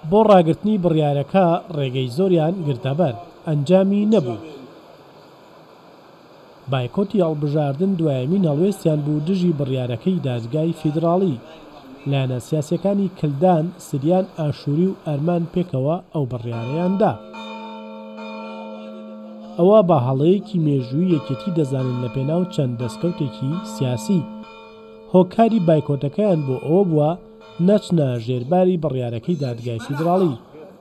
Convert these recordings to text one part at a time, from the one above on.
بۆ ڕاگررتنی بڕیارەکە ڕێگەی زۆریان گرتەبەر ئەنجامی نەبوو. بایکۆتی هەڵبژاردن دوایەمین هەڵوێستیان بوو دژی بڕیارەکەی دادگای فیدراڵی. لایەنە سیاسیەکانی کلدان سریان ئاشووری و ئەرمان پێکەوە ئەو بڕیارەیاندا. ئەوە بە هەڵەیەکی مێژووی یەکێتی دەزانن لە پێناو چەند دەستکەوتێکی سیاسی. هۆکاری بایکۆتەکەیان بۆ ئەوە بووە نەچنە ژێرباری بڕیارەکەی دادگای فیدراڵی.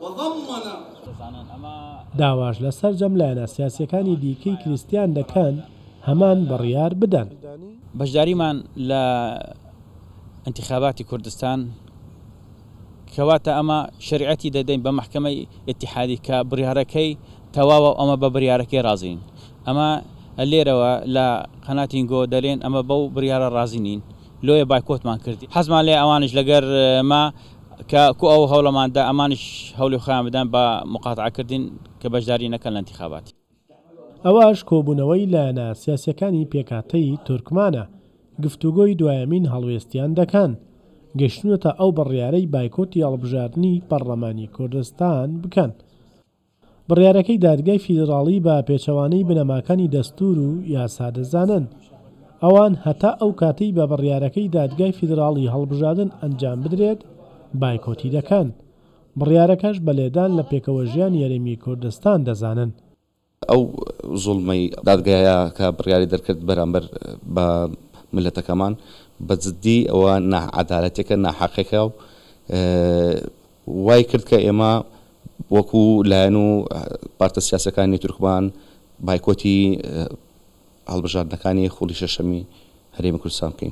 داواش لەسەر جەم لایەنە سیاسیەکانی دیکەی کریستیان دەکەن هەمان بڕیار بدەن. بەشداریمان لە انتخاباتی کوردستان کەواتە ئەمە شریعەتی دەدەین بە محکەمەی ئیتیحادی کە بڕیارەکەی تەواوە ئەمە بە بڕیارەکەی رازین. ئەمە لێرەوە لە قەناتی گۆ دەرێن ئەمە بەو بڕیارە رازی نین لۆیە بایکۆتمان کردی. حەزمان لێ ئەوانش لەگەر ما کە کو ئەو هەوڵەماندا ئەمانش هەوڵی خۆیان بدەن بە مقاتعەکردین کە بەشداری نەکەن لە انتخاباتی. ئەوەش کۆبوونەوەی لایەنە سیاسیەکانی پێکهاتەی تورکمانە گفتوگۆی دوایەمین هەڵوێستیان دەکەن گەشتونەتە ئەو بڕیارەی بایکۆتی هەڵبژاردنی پەرلەمانی کوردستان بکەن. بڕیارەکەی دادگای فیدراڵی بە پێچەوانەی بنەماکانی دەستور و یاسا دەزانن. ئەوان هەتا ئەو کاتەی بە بڕیارەکەی دادگای فیدراڵی هەڵبژاردن ئەنجام بدرێت بایکۆتی دەکەن. بڕیارەکەش بەلێدان لە پێکەوە ژیان یاریمی کوردستان دەزانن. ئەو زوڵمەی دادگایە کە بڕیاری دەرکرد بەرامبەر بە ملەتەکەمان بەجددی ئەوە ناعەدالەتێکە ناحەقێکە و وای کرد کە ئێمە وەکو لایەن و پارتە سیاسەکانی تورکمان بایکۆتی هەڵبژاردنەکانی خوڵی شەشەمی هەرێمی کوردستان بکەین.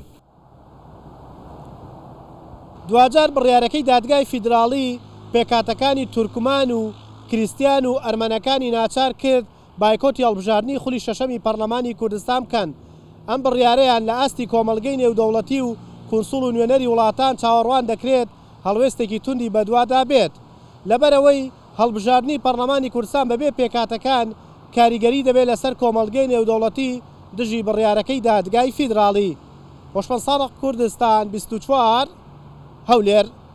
دوجار بڕیارەکەی دادگای فیدراڵی پێکاتەکانی تورکمان و کریستیان و ئەرمەنەکانی ناچار کرد بایکۆتی هەڵبژاردنی خولی شەشەمی پەرلەمانی کوردستان بکەن. ئەم بڕیارەیان لە ئاستی کۆمەڵگەی نێودەوڵەتی و کونسوڵ و نوێنەری وڵاتان چاوەڕوان دەکرێت هەڵوێستێکی توندی بەدوادا بێت. لەبەرەوەی هەڵبژاردنی پەرلەمانی کوردستان بەبێ پێکاتەکان کاریگەری دەبێت لەسەر کۆمەڵگەی نێودەوڵەتی دژی بڕیارەکەی دادگای فیدراڵی. خۆشمەند ساڵح کوردستان 24 هەولێر.